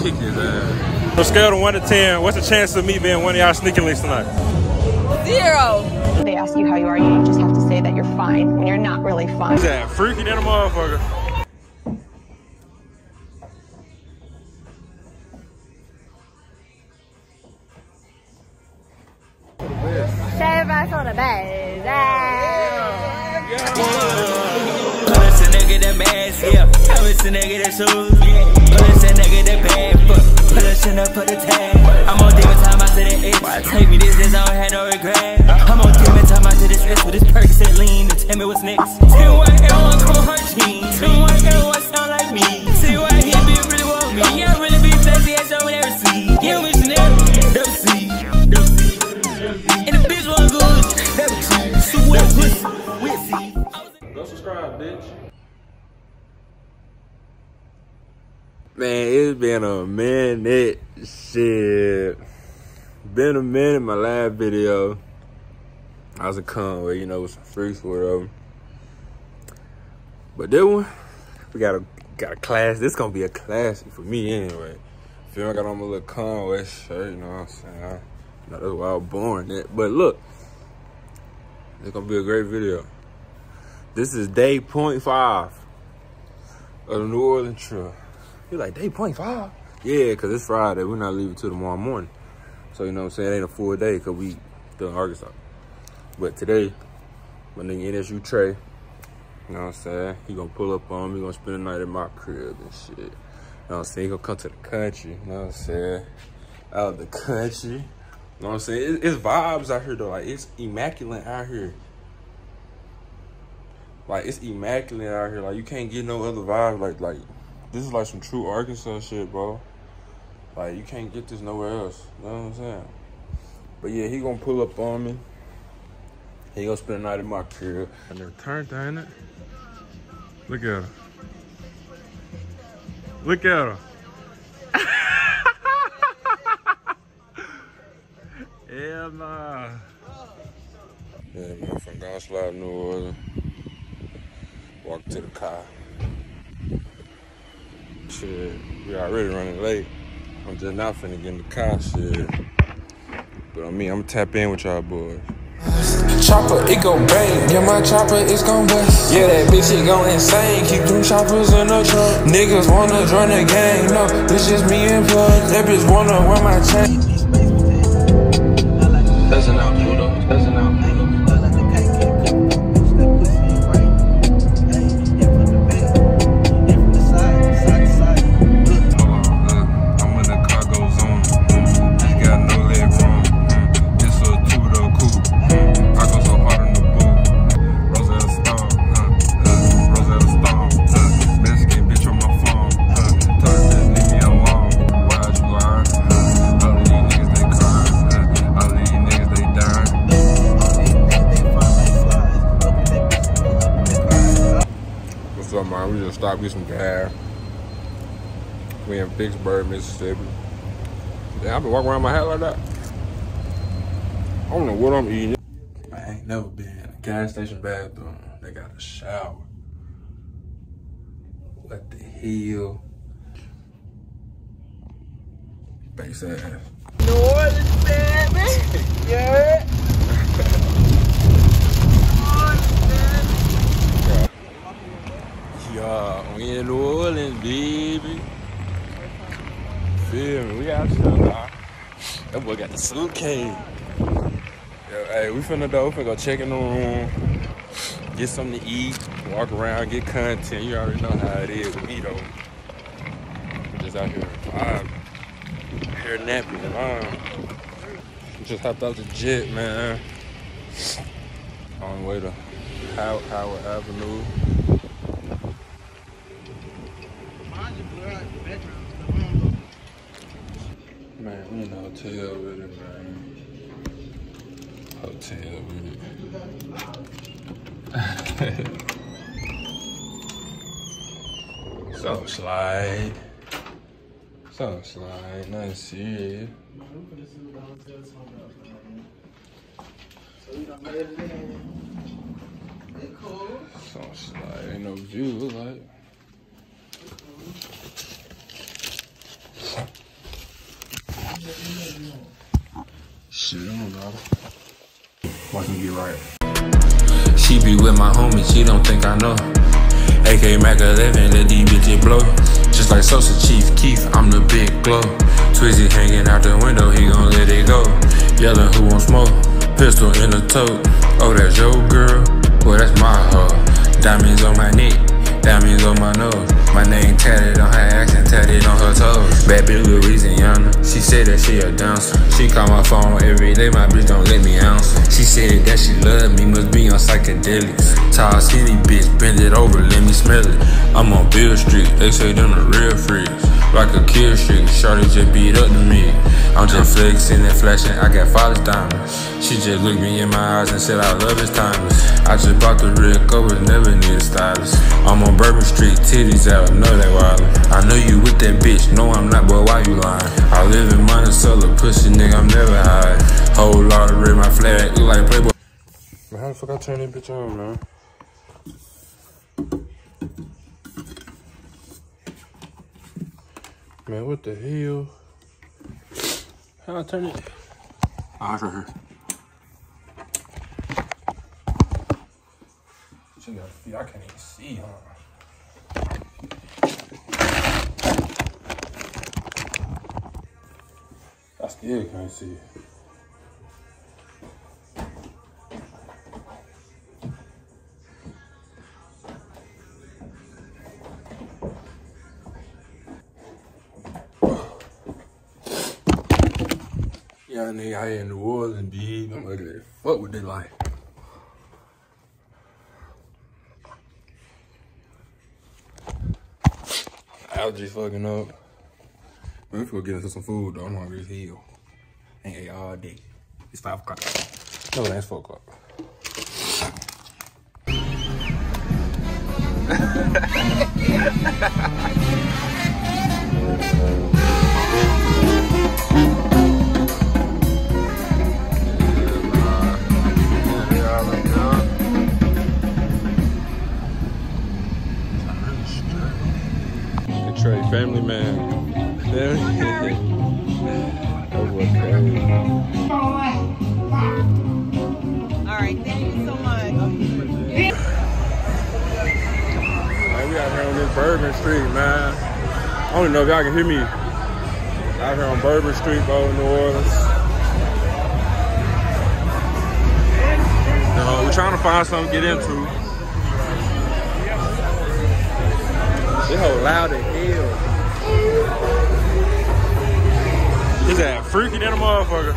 kick his ass. On a scale of 1 to 10, what's the chance of me being one of y'all sneaking links tonight? 0. They ask you how you are, you just have to say that you're fine when you're not really fine. Who's that? Freaky than a motherfucker. Save us on the bed. Pull us a nigga that mask, yeah. Pull us a nigga that shoes, yeah. Pull us a nigga that bad, fuck. Pull us in up for the tag. I'm on demon time out to the itch. Why take me this, I don't have no regret. I'm on demon time out to this itch with this Percocet lean. And tell me what's next. See why everyone come her jeans. See why everyone sound like me. See why he be really want me. Yeah, really be fancy as y'all never see. Yeah, we should never see. And the bitch want good. Never see. See what pussy. We'll see. Go subscribe, bitch. Man, it's been a minute. Shit. Been a minute. My last video, I was in Conway, you know, with some freaks or whatever. But this one, we got a class. This gonna be a classic for me anyway. Feel I got on my little Conway shirt, you know what I'm saying? That's why I was born it. But look, it's gonna be a great video. This is day 0.5 of the New Orleans trip. You're like, day 0.5? Yeah, because it's Friday. We're not leaving till tomorrow morning. So, you know what I'm saying? It ain't a full day because we still in Arkansas. But today, my nigga NSU Trey, you know what I'm saying? He gonna pull up on me. He gonna spend the night at my crib and shit. You know what I'm saying? He gonna come to the country. You know what I'm saying? Out of the country. You know what I'm saying? It's vibes out here, though. Like, it's immaculate out here. Like, it's immaculate out here. Like, you can't get no other vibe. Like, this is like some true Arkansas shit, bro. Like, you can't get this nowhere else. You know what I'm saying? But yeah, he gonna pull up on me. He gonna spend the night in my crib. I never turned down, ain't it? Look at her. Look at her. Hell nah. Yeah, man, from Goslop, New Orleans. Walk to the car. Shit, we already running late. I'm just not finna get in the car, shit. But I mean, I'm gonna tap in with y'all boys. Chopper, it gon' bang. Yeah, my chopper is gon' bust. Yeah, that bitch, it gon' insane. Keep them choppers in the truck. Niggas wanna join the gang. No, it's just me and Plug. That bitch wanna wear my chain. Doesn't out, Pluto. Doesn't out. We just stopped get some gas. We in Vicksburg, Mississippi. Damn, I've been walking around my hat like that. I don't know what I'm eating. I ain't never been in a gas station bathroom. They got a shower. What the hell? Base ass. New Orleans, baby. Yeah. Yeah, we in New Orleans, baby. Feel me? We out here now. That boy got the suitcase. Yo, hey, we finna go check in the room, get something to eat, walk around, get content. You already know how it is with me though. We just out here vibing, hair napping. Just hopped out the jet, man. On the way to Howard Avenue. Man, we in the hotel with it, man. Hotel with it. So slide. Nothing serious. So slide, ain't no view, like. Shit, I don't know. Watch me get right. She be with my homie, she don't think I know. AK Mac 11, let these bitches blow. Just like Sosa Chief Keef, I'm the big glow. Twizzy hanging out the window, he gon' let it go. Yelling who won't smoke, pistol in the tote. Oh, that's your girl? Well, that's my hoe. Diamonds on my neck, diamonds on my nose. My name tatted on her ass and tatted on her toes. Bad bitch Louisiana, she said that she a dancer. She call my phone every day, my bitch don't let me answer. She said that she love me, must be on psychedelics. Tall skinny bitch, bend it over, let me smell it. I'm on Bill Street, they say them the real freaks. Like a kill streak, shorty just beat up to me. I'm just flexing and flashing, I got father's diamonds. She just looked me in my eyes and said I love his timeless. I just bought the real covers, never need a stylist. I'm on Bourbon Street, titties out, know that wildin'. I know you with that bitch, no I'm not, but why you lying? I live in Monticello, pussy nigga, I'm never hiding. Whole lot of red, my flag, look like Playboy. Man, how the fuck I turn this bitch on, man? Man, what the hell? How I turn it? Oh, it's right here. She got feet, I can't even see, huh? I still can't see it. Yeah, nigga, I in New Orleans, B. I'm ugly. Fuck with this life. Allergies fucking up. Man, we finna get into some food though. I'm hungry as hell. Ain't ate all day. It's 5 o'clock. No, it ain't 4 o'clock. Trey, family man. That was crazy. All right, thank you so much. Man, we out here on this Bourbon Street, man. I don't even know if y'all can hear me. Out here on Bourbon Street, bro, in New Orleans. We're trying to find something to get into. This hoe loud as hell. Is that freaky than a motherfucker?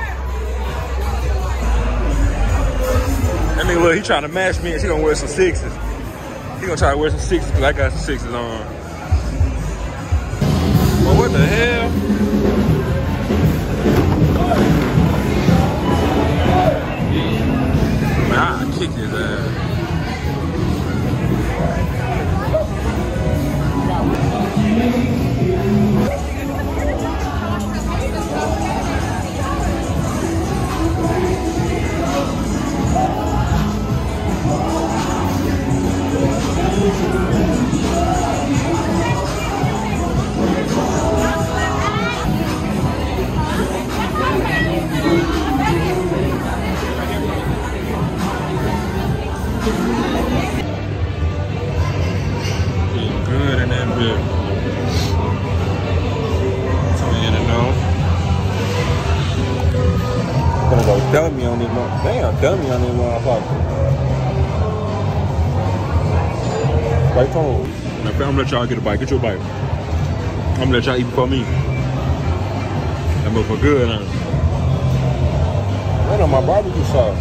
That nigga look, he trying to match me and she gonna wear some 6s. He gonna try to wear some 6s because I got some 6s on. Well, what the hell? Man, I'll kick his ass. Good in that bit. So you know. Gonna go dummy on this one. Damn, dummy on this motherfucker. Right home. Now, I'm gonna let y'all get a bite. Get your bite. I'm gonna let y'all eat before me. That motherfucker good, huh? Right on my barbecue sauce.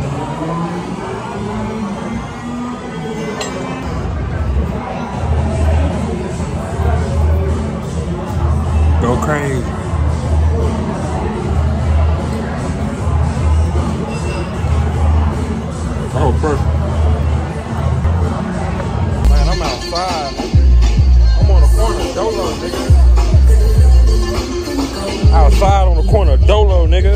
Go crazy. Oh, perfect. Man, I'm outside. I'm on the corner of Dolo, nigga. Outside on the corner of Dolo, nigga.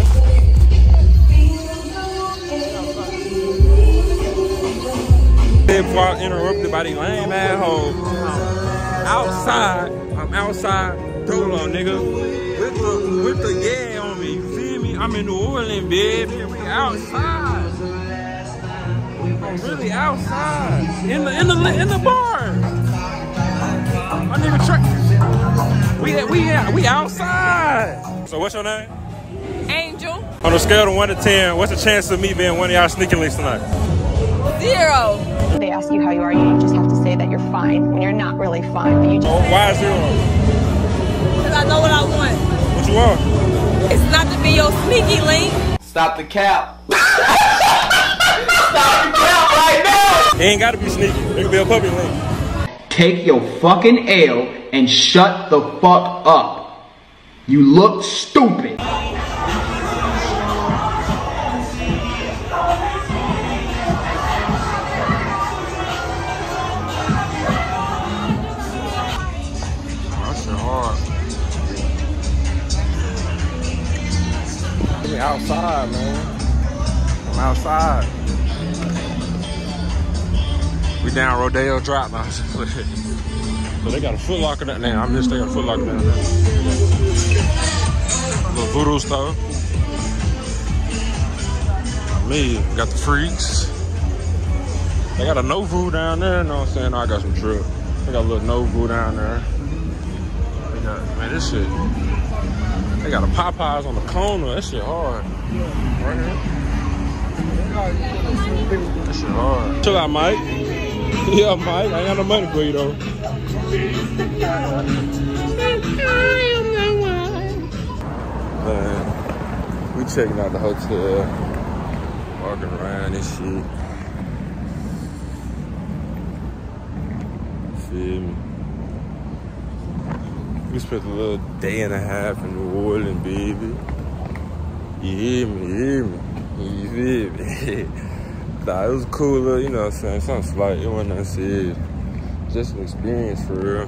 Before I interrupted by these lame assholes. Outside. I'm outside. Dolo, nigga. With the yeah on me, you feel me? I'm in New Orleans, baby. We outside. I'm really outside. In the bar. My nigga truck. We outside. So what's your name? Angel. On a scale of 1 to 10, what's the chance of me being one of y'all sneaking links tonight? 0. They ask you how you are, you just have to say that you're fine when you're not really fine. But you just Why 0? Because I know what I want. What you want? It's not to be your sneaky link. Stop the cap. Stop the cap right now. He ain't gotta be sneaky. It can be a puppy link. Take your fucking L and shut the fuck up. You look stupid. Outside, man. I'm outside. We down Rodeo Drive now. So they got a Foot Locker down there. I missed they got a Foot Locker down there. Little voodoo store. Me, got the Freaks. They got a Novu down there, you know what I'm saying? I got some drip. They got a little Novu down there. They got, man, this shit. They got a Popeyes on the corner. That shit hard. Right here. That shit hard. Chill out, Mike. Yeah, Mike. I ain't got no money for you, though. Man, we checking out the hotel. Walking around and shit. Feel me? We spent a little day and a half in New Orleans, baby. You hear me, You feel me? Nah, it was cool, little, you know what I'm saying? Something slight, it wasn't nothing serious. Just an experience for real.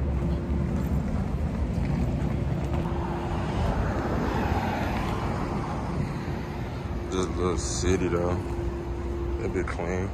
Just a little city though. That bit clean.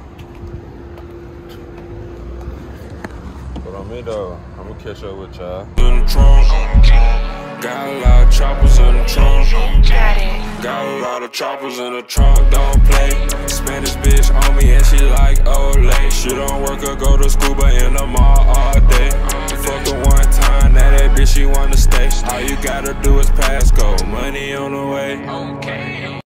But on me though, I'm gonna catch up with y'all. In the trunk, got a lot of choppers in the trunk. Got a lot of choppers in the trunk, don't play. Spanish bitch on me and she like Olay. She don't work or go to school but in the mall all day. Fuck her one time, now that bitch she wanna stay. All you gotta do is pass go, money on the way.